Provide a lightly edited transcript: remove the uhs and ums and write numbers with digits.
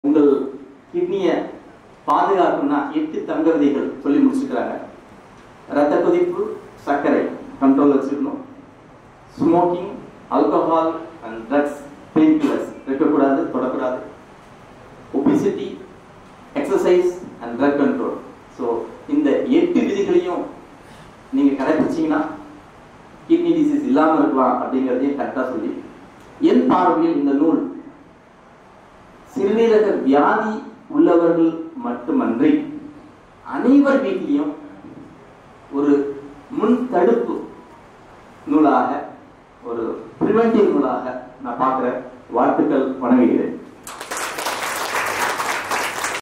உங்கள் கிட்னியை பாதுகாக்கணும்னா 8 தங்க விதிகள் சொல்லி முடிச்சுக்கிறாங்க. ரத்த கொதிப்பு, சர்க்கரை கண்ட்ரோல் வச்சுக்கணும். Smoking, alcohol and drugs, pain killers இருக்கக்கூடாது, தொடக்கூடாது. Obesity, exercise and drug control. So இந்த 8 விதிகளையும் நீங்கள் கடைபிடிச்சிங்கன்னா கிட்னி டிசீஸ் இல்லாமல் இருக்கலாம் அப்படிங்கிறதையும் கரெக்டாக சொல்லி, என் பார்வையில் இந்த நூல் சிறுநீரக வியாதி உள்ளவர்கள் மட்டுமன்றி அனைவர் வீட்டிலையும் ஒரு முன் தடுப்பு